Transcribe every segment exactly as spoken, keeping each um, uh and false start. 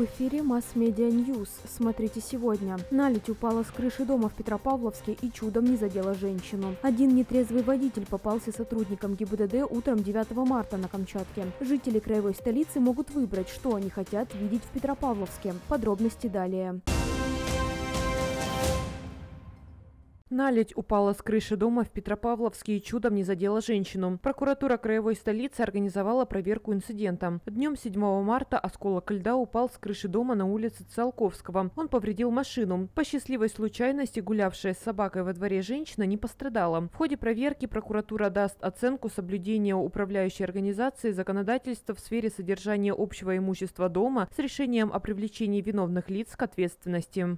В эфире Масс-Медиа Ньюс. Смотрите сегодня. Наледь упала с крыши дома в Петропавловске и чудом не задела женщину. Один нетрезвый водитель попался сотрудникам ГИБДД утром девятого марта на Камчатке. Жители краевой столицы могут выбрать, что они хотят видеть в Петропавловске. Подробности далее. Наледь упала с крыши дома в Петропавловске и чудом не задела женщину. Прокуратура краевой столицы организовала проверку инцидента. Днем седьмого марта осколок льда упал с крыши дома на улице Циолковского. Он повредил машину. По счастливой случайности гулявшая с собакой во дворе женщина не пострадала. В ходе проверки прокуратура даст оценку соблюдения управляющей организации законодательства в сфере содержания общего имущества дома с решением о привлечении виновных лиц к ответственности.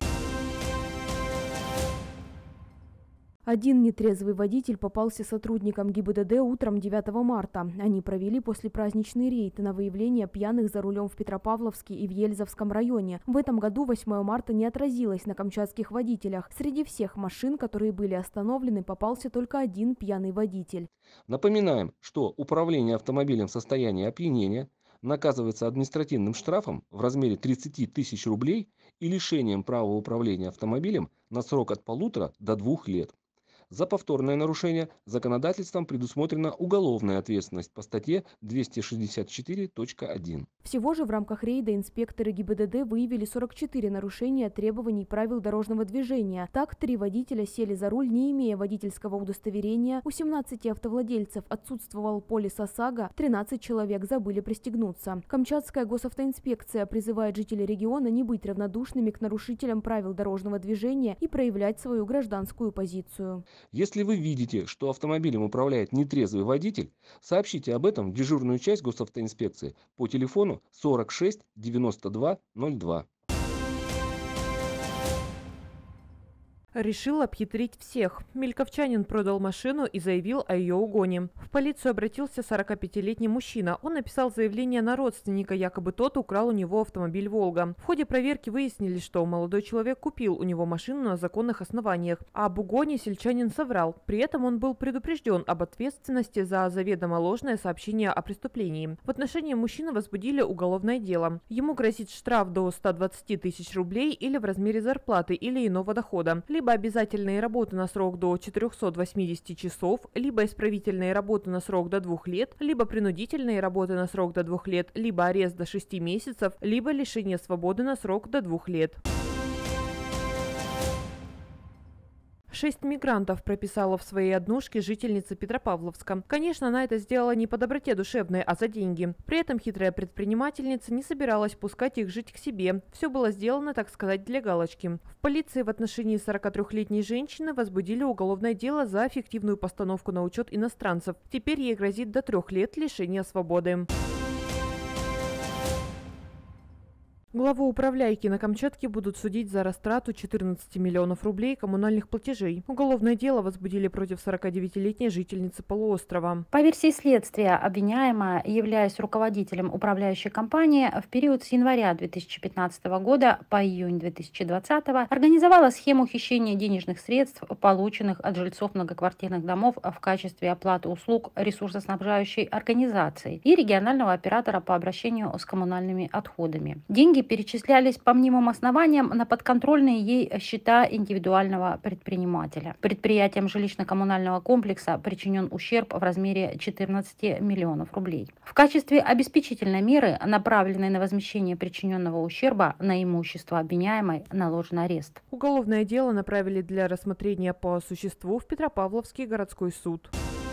Один нетрезвый водитель попался сотрудникам ГИБДД утром девятого марта. Они провели послепраздничный рейд на выявление пьяных за рулем в Петропавловске и в Ельзовском районе. В этом году восьмое марта не отразилось на камчатских водителях. Среди всех машин, которые были остановлены, попался только один пьяный водитель. Напоминаем, что управление автомобилем в состоянии опьянения наказывается административным штрафом в размере тридцати тысяч рублей и лишением права управления автомобилем на срок от полутора до двух лет. За повторное нарушение законодательством предусмотрена уголовная ответственность по статье двести шестьдесят четыре точка один. Всего же в рамках рейда инспекторы ГИБДД выявили сорок четыре нарушения требований правил дорожного движения. Так, три водителя сели за руль, не имея водительского удостоверения, у семнадцати автовладельцев отсутствовал полис ОСАГО, тринадцать человек забыли пристегнуться. Камчатская госавтоинспекция призывает жителей региона не быть равнодушными к нарушителям правил дорожного движения и проявлять свою гражданскую позицию. Если вы видите, что автомобилем управляет нетрезвый водитель, сообщите об этом в дежурную часть госавтоинспекции по телефону сорок шесть девяносто два ноль два. Решил обхитрить всех. Мельковчанин продал машину и заявил о ее угоне. В полицию обратился сорокапятилетний мужчина. Он написал заявление на родственника, якобы тот украл у него автомобиль «Волга». В ходе проверки выяснили, что молодой человек купил у него машину на законных основаниях. А об угоне сельчанин соврал. При этом он был предупрежден об ответственности за заведомо ложное сообщение о преступлении. В отношении мужчины возбудили уголовное дело. Ему грозит штраф до ста двадцати тысяч рублей или в размере зарплаты или иного дохода, либо обязательные работы на срок до четырёхсот восьмидесяти часов, либо исправительные работы на срок до двух лет, либо принудительные работы на срок до двух лет, либо арест до шести месяцев, либо лишение свободы на срок до двух лет. Шесть мигрантов прописала в своей однушке жительница Петропавловска. Конечно, она это сделала не по доброте душевной, а за деньги. При этом хитрая предпринимательница не собиралась пускать их жить к себе. Все было сделано, так сказать, для галочки. В полиции в отношении сорокатрёхлетней женщины возбудили уголовное дело за фиктивную постановку на учет иностранцев. Теперь ей грозит до трех лет лишения свободы. Главу управляйки на Камчатке будут судить за растрату четырнадцати миллионов рублей коммунальных платежей. Уголовное дело возбудили против сорокадевятилетней жительницы полуострова. По версии следствия, обвиняемая, являясь руководителем управляющей компании, в период с января две тысячи пятнадцатого года по июнь две тысячи двадцатого организовала схему хищения денежных средств, полученных от жильцов многоквартирных домов в качестве оплаты услуг ресурсоснабжающей организации и регионального оператора по обращению с коммунальными отходами. Деньги перечислялись по мнимым основаниям на подконтрольные ей счета индивидуального предпринимателя. Предприятиям жилищно-коммунального комплекса причинен ущерб в размере четырнадцати миллионов рублей. В качестве обеспечительной меры, направленной на возмещение причиненного ущерба, на имущество обвиняемой наложен арест. Уголовное дело направили для рассмотрения по существу в Петропавловский городской суд.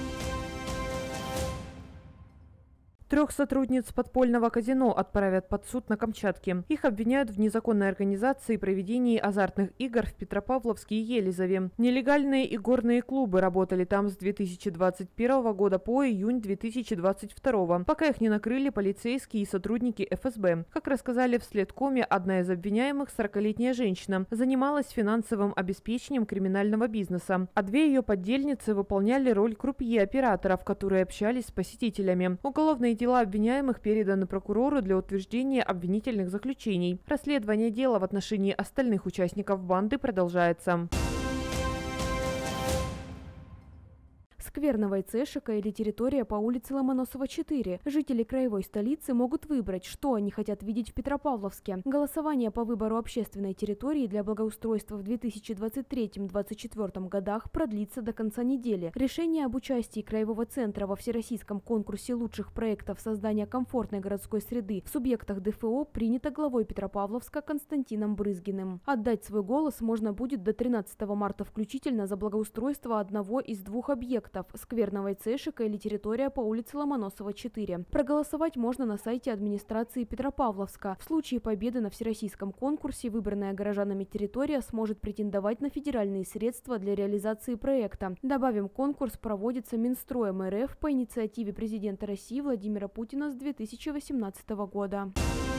Трех сотрудниц подпольного казино отправят под суд на Камчатке. Их обвиняют в незаконной организации и проведении азартных игр в Петропавловске и Елизове. Нелегальные игорные клубы работали там с две тысячи двадцать первого года по июнь две тысячи двадцать второго, пока их не накрыли полицейские и сотрудники эф эс бэ. Как рассказали в следкоме, одна из обвиняемых, сорокалетняя женщина, занималась финансовым обеспечением криминального бизнеса, а две ее поддельницы выполняли роль крупье-операторов, которые общались с посетителями. Уголовные дела обвиняемых переданы прокурору для утверждения обвинительных заключений. Расследование дела в отношении остальных участников банды продолжается. сквер Новоцешика или территория по улице Ломоносова, четыре. Жители краевой столицы могут выбрать, что они хотят видеть в Петропавловске. Голосование по выбору общественной территории для благоустройства в две тысячи двадцать третьем — две тысячи двадцать четвёртом годах продлится до конца недели. Решение об участии Краевого центра во всероссийском конкурсе лучших проектов создания комфортной городской среды в субъектах ДФО принято главой Петропавловска Константином Брызгиным. Отдать свой голос можно будет до тринадцатого марта включительно за благоустройство одного из двух объектов – сквер Новоцешика или территория по улице Ломоносова, четыре. Проголосовать можно на сайте администрации Петропавловска. В случае победы на всероссийском конкурсе выбранная горожанами территория сможет претендовать на федеральные средства для реализации проекта. Добавим, конкурс проводится Минстроем РФ по инициативе президента России Владимира Путина с две тысячи восемнадцатого года.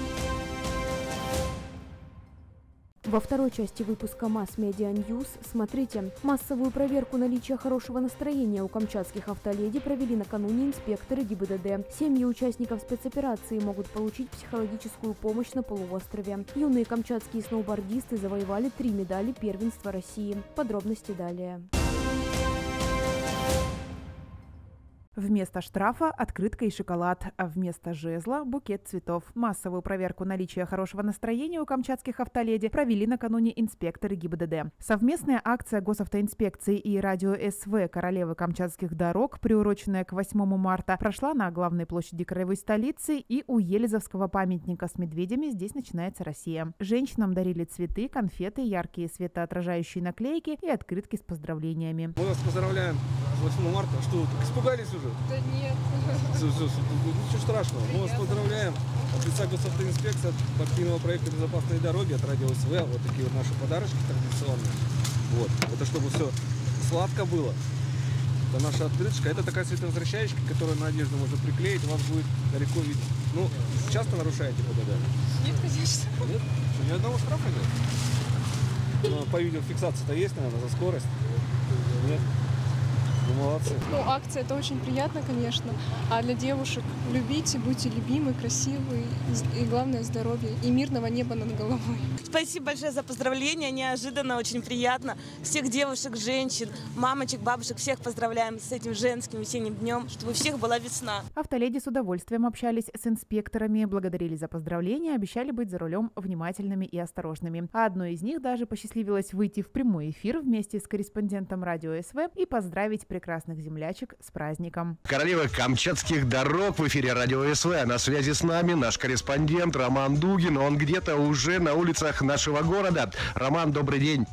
Во второй части выпуска Mass Media News смотрите. Массовую проверку наличия хорошего настроения у камчатских автоледи провели накануне инспекторы ГИБДД. Семьи участников спецоперации могут получить психологическую помощь на полуострове. Юные камчатские сноубордисты завоевали три медали первенства России. Подробности далее. Вместо штрафа – открытка и шоколад, а вместо жезла – букет цветов. Массовую проверку наличия хорошего настроения у камчатских автоледи провели накануне инспекторы ГИБДД. Совместная акция госавтоинспекции и радио СВ «Королевы камчатских дорог», приуроченная к восьмому марта, прошла на главной площади краевой столицы и у Елизовского памятника с медведями «Здесь начинается Россия». Женщинам дарили цветы, конфеты, яркие светоотражающие наклейки и открытки с поздравлениями. Мы вас поздравляем с восьмым марта. Что, испугались уже? Да нет. Все, все, все, ничего страшного. Мы вас поздравляем от лица госавтоинспекции, от партийного проекта «Безопасные дороги», от радио СВ. Вот такие вот наши подарочки традиционные. Вот. Это чтобы все сладко было. Это наша открыточка. Это такая световозвращаечка, которую на одежду можно приклеить, вас будет далеко видно. Ну, часто нарушаете ПДД? Нет, конечно. Нет? Что, ни одного штрафа нет? Ну, по видеофиксации-то есть, наверное, за скорость? Нет? Ну, молодцы. Ну, акция — это очень приятно, конечно. А для девушек любите, будьте любимы, красивы и, главное, здоровье и мирного неба над головой. Спасибо большое за поздравления. Неожиданно, очень приятно. Всех девушек, женщин, мамочек, бабушек, всех поздравляем с этим женским весенним днем, чтобы у всех была весна. Автоледи с удовольствием общались с инспекторами, благодарили за поздравления, обещали быть за рулем внимательными и осторожными. А одной из них даже посчастливилось выйти в прямой эфир вместе с корреспондентом радио СВ и поздравить прекрасных землячек с праздником. Королева камчатских дорог в эфире радио СВ. На связи с нами наш корреспондент Роман Дугин. Он где-то уже на улицах нашего города. Роман, добрый день.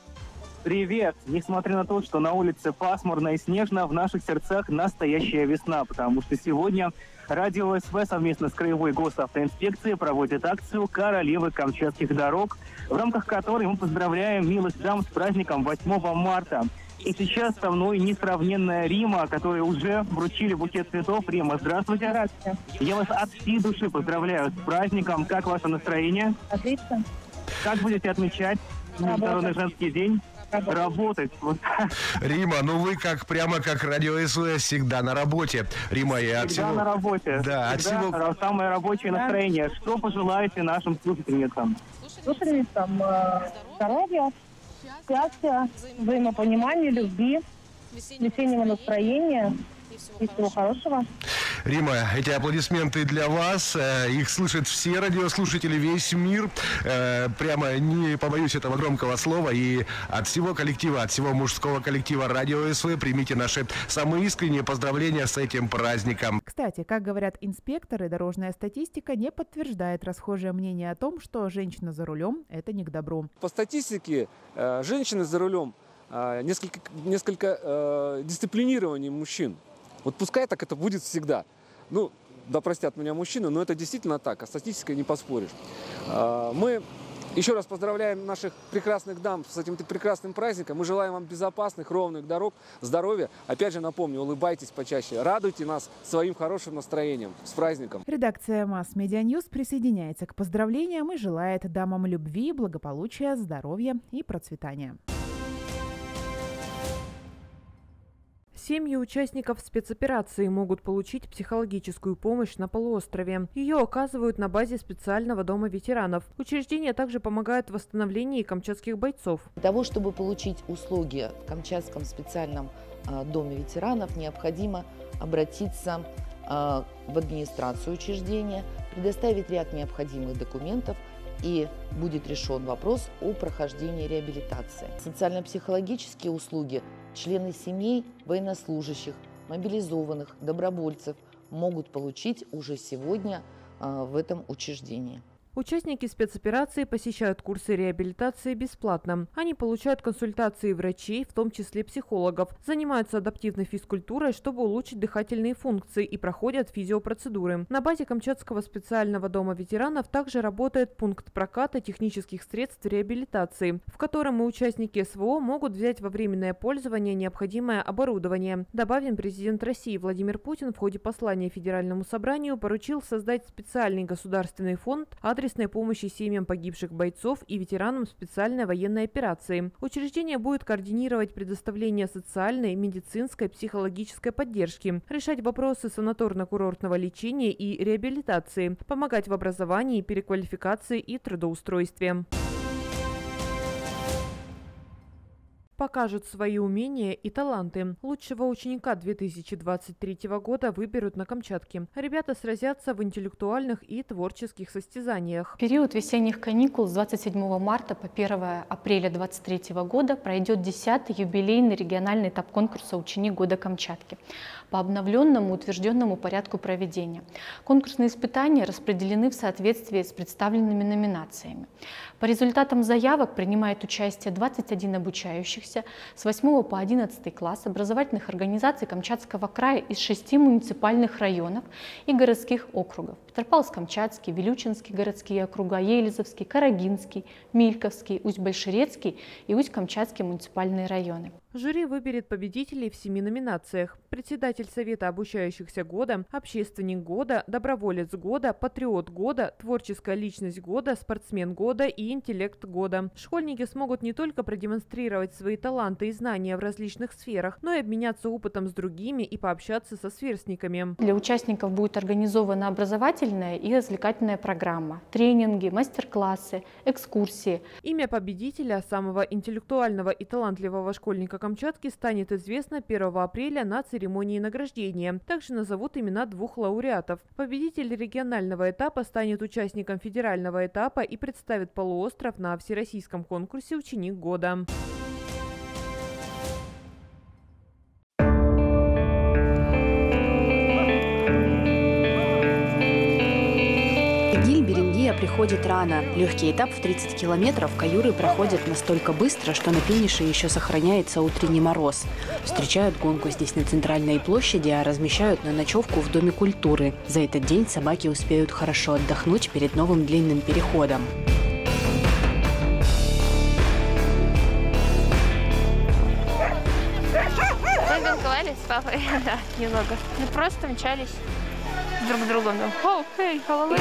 Привет! Несмотря на то, что на улице пасмурно и снежно, в наших сердцах настоящая весна, потому что сегодня радио СВ совместно с Краевой госавтоинспекцией проводит акцию «Королевы камчатских дорог», в рамках которой мы поздравляем милых дам с праздником восьмого марта. И сейчас со мной несравненная Рима, которой уже вручили букет цветов. Рима, здравствуйте. Здравствуйте. Я вас от всей души поздравляю с праздником. Как ваше настроение? Отлично. Как будете отмечать Международный женский день? Работать. Работать. Вот. Рима, ну вы как прямо как радио СВ всегда на работе. Рима, я от Всегда всего... на работе. Да, от Всегда всего... самое рабочее Да. настроение. Что пожелаете нашим слушательницам? Слушательницам э, здоровья, счастья, взаимопонимания, любви, весеннего настроения и всего хорошего. Рима, эти аплодисменты для вас. Э, Их слышат все радиослушатели, весь мир. Э, Прямо не побоюсь этого громкого слова. И от всего коллектива, от всего мужского коллектива радио СВ примите наши самые искренние поздравления с этим праздником. Кстати, как говорят инспекторы, дорожная статистика не подтверждает расхожее мнение о том, что женщина за рулем – это не к добру. По статистике, э, женщины за рулем э, несколько, несколько э, дисциплинированнее мужчин. Вот пускай так это будет всегда. Ну, да простят меня мужчины, но это действительно так, а статистикой не поспоришь. Э, мы еще раз поздравляем наших прекрасных дам с этим прекрасным праздником. Мы желаем вам безопасных, ровных дорог, здоровья. Опять же напомню, улыбайтесь почаще, радуйте нас своим хорошим настроением. С праздником! Редакция Mass Media News присоединяется к поздравлениям и желает дамам любви, благополучия, здоровья и процветания. Семьи участников спецоперации могут получить психологическую помощь на полуострове. Ее оказывают на базе специального дома ветеранов. Учреждение также помогает в восстановлении камчатских бойцов. Для того, чтобы получить услуги в Камчатском специальном доме ветеранов, необходимо обратиться в администрацию учреждения, предоставить ряд необходимых документов, и будет решен вопрос о прохождении реабилитации. Социально-психологические услуги члены семей военнослужащих, мобилизованных, добровольцев могут получить уже сегодня в этом учреждении. Участники спецоперации посещают курсы реабилитации бесплатно. Они получают консультации врачей, в том числе психологов, занимаются адаптивной физкультурой, чтобы улучшить дыхательные функции, и проходят физиопроцедуры. На базе Камчатского специального дома ветеранов также работает пункт проката технических средств реабилитации, в котором и участники СВО могут взять во временное пользование необходимое оборудование. Добавим, президент России Владимир Путин в ходе послания Федеральному собранию поручил создать специальный государственный фонд адресной помощи семьям погибших бойцов и ветеранам специальной военной операции. Учреждение будет координировать предоставление социальной, медицинской, психологической поддержки, решать вопросы санаторно-курортного лечения и реабилитации, помогать в образовании, переквалификации и трудоустройстве. Покажут свои умения и таланты. Лучшего ученика две тысячи двадцать третьего года выберут на Камчатке. Ребята сразятся в интеллектуальных и творческих состязаниях. В период весенних каникул с двадцать седьмого марта по первое апреля две тысячи двадцать третьего года пройдет десятый юбилейный региональный этап конкурса «Ученик года Камчатки» по обновленному утвержденному порядку проведения. Конкурсные испытания распределены в соответствии с представленными номинациями. По результатам заявок принимает участие двадцать один обучающихся с восьмого по одиннадцатый класс образовательных организаций Камчатского края из шести муниципальных районов и городских округов: Петропавловск-Камчатский, Вилючинский городские округа, Елизовский, Карагинский, Мильковский, Усть-Большерецкий и Усть-Камчатский муниципальные районы. Жюри выберет победителей в семи номинациях: председатель Совета обучающихся года, общественник года, доброволец года, патриот года, творческая личность года, спортсмен года и интеллект года. Школьники смогут не только продемонстрировать свои таланты и знания в различных сферах, но и обменяться опытом с другими и пообщаться со сверстниками. Для участников будет организована образовательная и развлекательная программа, тренинги, мастер-классы, экскурсии. Имя победителя, самого интеллектуального и талантливого школьника Камчатки, станет известно первого апреля на церемонии награждения. Также назовут имена двух лауреатов. Победитель регионального этапа станет участником федерального этапа и представит полуостров на всероссийском конкурсе «Ученик года». Приходит рано. Легкий этап в тридцать километров каюры проходят настолько быстро, что на финише еще сохраняется утренний мороз. Встречают гонку здесь на центральной площади, а размещают на ночевку в Доме культуры. За этот день собаки успеют хорошо отдохнуть перед новым длинным переходом. Мы гонковали с папой, да, немного. Мы просто мчались друг с другом. Хоу, хей, халалы.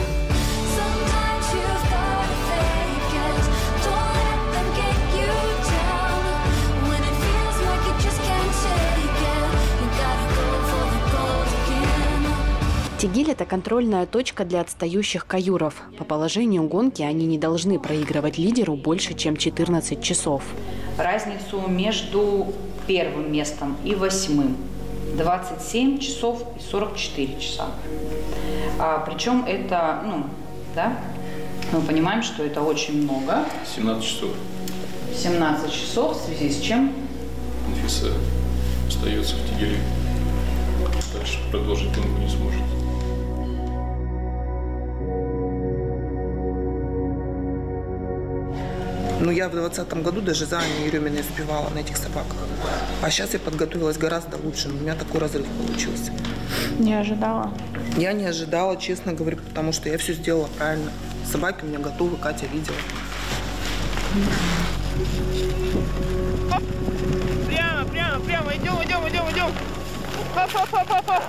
Тегиль – это контрольная точка для отстающих каюров. По положению гонки они не должны проигрывать лидеру больше, чем четырнадцать часов. Разницу между первым местом и восьмым – двадцать семь часов и сорок четыре часа. А, причем это, ну, да, мы понимаем, что это очень много. семнадцать часов. семнадцать часов, в связи с чем? Анфиса остается в Тегиле. Дальше продолжить гонку не сможет. Ну, я в двадцатом году даже за Аней Ереминой успевала на этих собаках. А сейчас я подготовилась гораздо лучше. У меня такой разрыв получился. Не ожидала? Я не ожидала, честно говорю, потому что я все сделала правильно. Собаки у меня готовы, Катя видела. Прямо, прямо, прямо. Идем, идем, идем, идем. Хоп, хоп, хоп, хоп, хоп.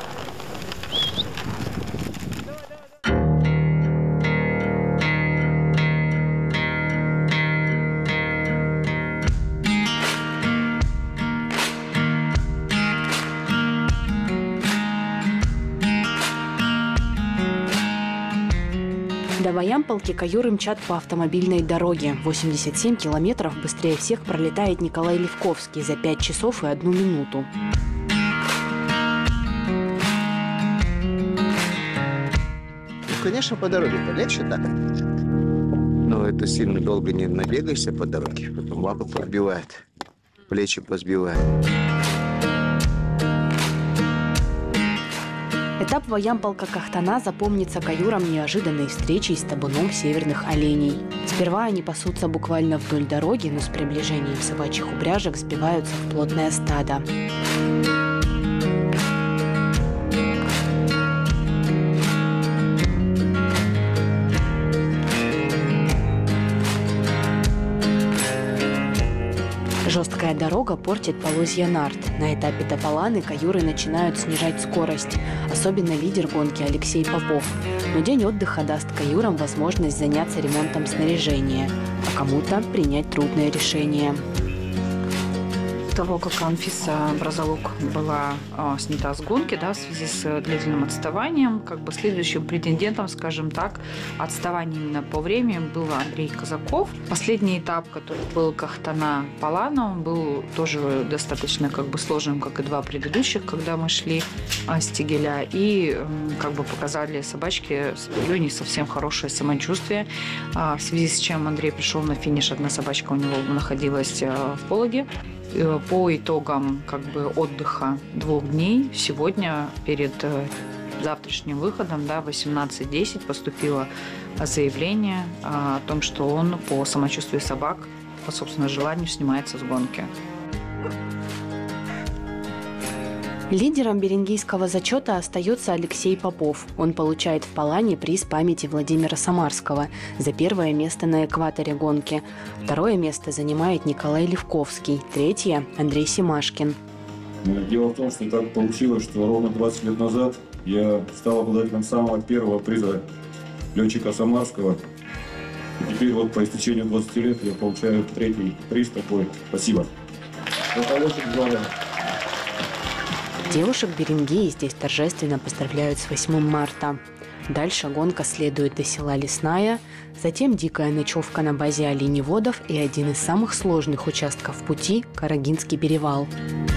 До Ваямполки каюры мчат по автомобильной дороге. восемьдесят семь километров быстрее всех пролетает Николай Левковский за пять часов и одну минуту. Ну, конечно, по дороге-то легче так. Но это сильно долго не набегаешься по дороге. Потом лапы подбивает, плечи позбивает. Этап Ваямполка-Кахтана запомнится каюрам неожиданной встречей с табуном северных оленей. Сперва они пасутся буквально вдоль дороги, но с приближением собачьих упряжек сбиваются в плотное стадо. Жесткая дорога портит полозья нарт. На этапе Тополаны каюры начинают снижать скорость. Особенно лидер гонки Алексей Попов. Но день отдыха даст каюрам возможность заняться ремонтом снаряжения, а кому-то принять трудное решение. Того, как Анфиса Бразалук была а, снята с гонки, да, в связи с длительным отставанием, как бы следующим претендентом, скажем так, отставание именно по времени был Андрей Казаков. Последний этап, который был Кахтана-Полана, он был тоже достаточно как бы сложным, как и два предыдущих, когда мы шли а, с Тегеля, и как бы показали собачке не совсем хорошее самочувствие, а, в связи с чем Андрей пришел на финиш, одна собачка у него находилась а, в пологе. По итогам как бы отдыха двух дней сегодня перед завтрашним выходом, да, восемнадцать десять поступило заявление о том, что он по самочувствию собак, по собственному желанию, снимается с гонки. Лидером берингейского зачета остается Алексей Попов. Он получает в Полане приз памяти Владимира Самарского за первое место на экваторе гонки. Второе место занимает Николай Левковский. Третье – Андрей Семашкин. Дело в том, что так получилось, что ровно двадцать лет назад я стал обладателем самого первого приза летчика Самарского. И теперь вот по истечению двадцати лет я получаю третий приз такой. Спасибо. Девушек Берингеи здесь торжественно поздравляют с восьмым марта. Дальше гонка следует до села Лесная, затем дикая ночевка на базе оленеводов и один из самых сложных участков пути – Карагинский перевал.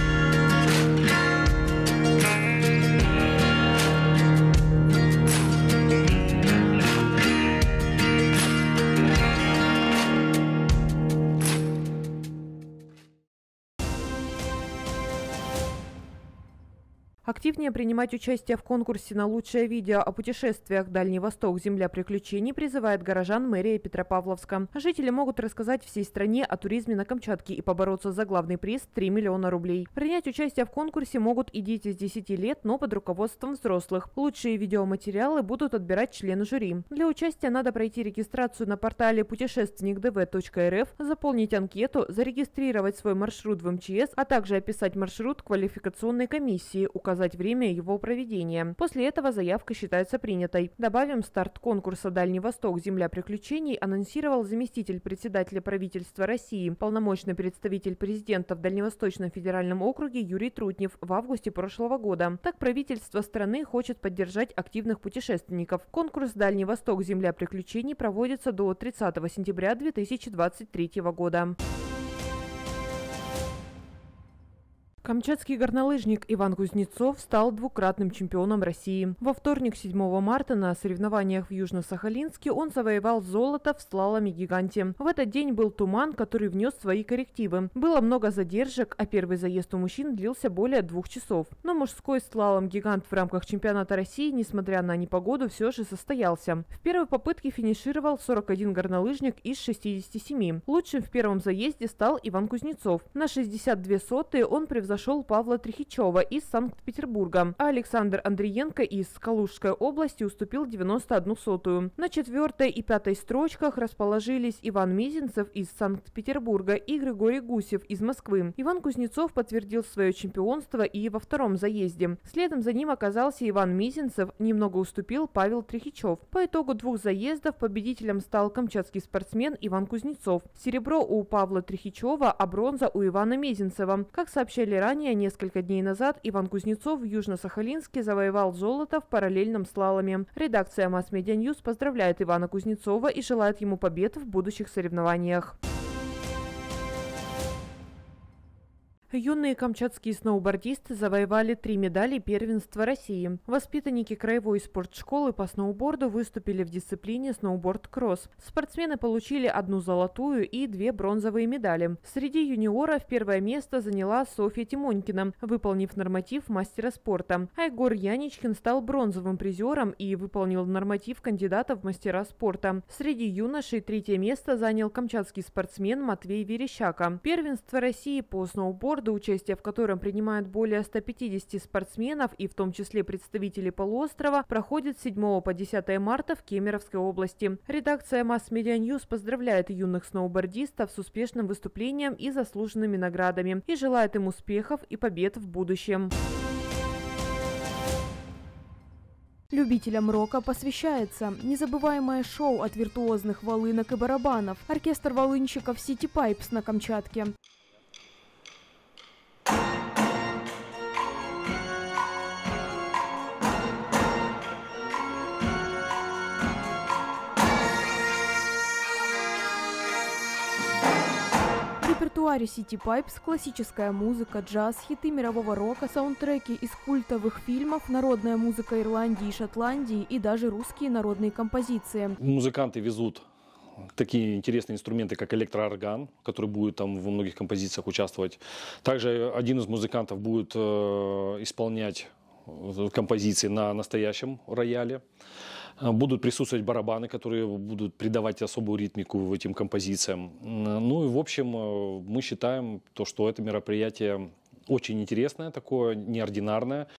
Активнее принимать участие в конкурсе на лучшее видео о путешествиях «Дальний Восток. Земля приключений» призывает горожан мэрия Петропавловска. Жители могут рассказать всей стране о туризме на Камчатке и побороться за главный приз – три миллиона рублей. Принять участие в конкурсе могут и дети с десяти лет, но под руководством взрослых. Лучшие видеоматериалы будут отбирать члены жюри. Для участия надо пройти регистрацию на портале путешественник дэ вэ точка эр эф, заполнить анкету, зарегистрировать свой маршрут в эм че эс, а также описать маршрут квалификационной комиссии, указать время его проведения. После этого заявка считается принятой. Добавим, старт конкурса «Дальний Восток. Земля приключений» анонсировал заместитель председателя правительства России, полномочный представитель президента в Дальневосточном федеральном округе Юрий Трутнев в августе прошлого года. Так правительство страны хочет поддержать активных путешественников. Конкурс «Дальний Восток. Земля приключений» проводится до тридцатого сентября две тысячи двадцать третьего года. Камчатский горнолыжник Иван Кузнецов стал двукратным чемпионом России. Во вторник, седьмого марта, на соревнованиях в Южно-Сахалинске он завоевал золото в слаломе-гиганте. В этот день был туман, который внес свои коррективы. Было много задержек, а первый заезд у мужчин длился более двух часов. Но мужской слалом-гигант в рамках чемпионата России, несмотря на непогоду, все же состоялся. В первой попытке финишировал сорок один горнолыжник из шестидесяти семи. Лучшим в первом заезде стал Иван Кузнецов. На шестьдесят две сотые он превзошел Павла Трихичева из Санкт-Петербурга, а Александр Андриенко из Калужской области уступил девяносто одну сотую. На четвертой и пятой строчках расположились Иван Мизинцев из Санкт-Петербурга и Григорий Гусев из Москвы. Иван Кузнецов подтвердил свое чемпионство и во втором заезде. Следом за ним оказался Иван Мизинцев, немного уступил Павел Трихичев. По итогу двух заездов победителем стал камчатский спортсмен Иван Кузнецов. Серебро у Павла Трихичева, а бронза у Ивана Мизинцева. Как сообщали ранее, ранее, несколько дней назад, Иван Кузнецов в Южно-Сахалинске завоевал золото в параллельном слаломе. Редакция Mass Media News поздравляет Ивана Кузнецова и желает ему побед в будущих соревнованиях. Юные камчатские сноубордисты завоевали три медали первенства России. Воспитанники краевой спортшколы по сноуборду выступили в дисциплине сноуборд-кросс. Спортсмены получили одну золотую и две бронзовые медали. Среди юниоров первое место заняла Софья Тимонькина, выполнив норматив мастера спорта. А Егор Яничкин стал бронзовым призером и выполнил норматив кандидата в мастера спорта. Среди юношей третье место занял камчатский спортсмен Матвей Верещака. Первенство России по сноуборду, участие в котором принимают более ста пятидесяти спортсменов и в том числе представителей полуострова, проходит с седьмого по десятое марта в Кемеровской области. Редакция Mass Media News поздравляет юных сноубордистов с успешным выступлением и заслуженными наградами и желает им успехов и побед в будущем. Любителям рока посвящается незабываемое шоу от виртуозных волынок и барабанов. Оркестр волынщиков City Pipes на Камчатке. В репертуаре City Pipes классическая музыка, джаз, хиты мирового рока, саундтреки из культовых фильмов, народная музыка Ирландии и Шотландии и даже русские народные композиции. Музыканты везут такие интересные инструменты, как электроорган, который будет там во многих композициях участвовать. Также один из музыкантов будет э, исполнять композиции на настоящем рояле. Будут присутствовать барабаны, которые будут придавать особую ритмику этим композициям. Ну и в общем мы считаем, то, что это мероприятие очень интересное, такое неординарное.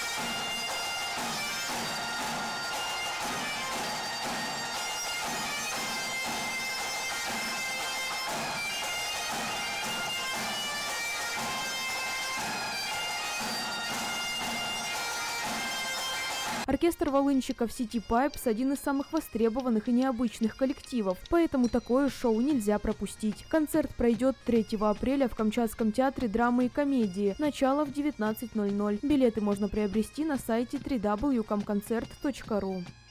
Оркестр волынщиков City Pipes – один из самых востребованных и необычных коллективов, поэтому такое шоу нельзя пропустить. Концерт пройдет третьего апреля в Камчатском театре драмы и комедии. Начало в девятнадцать ноль ноль. Билеты можно приобрести на сайте дабл ю дабл ю дабл ю точка комконцерт точка ру.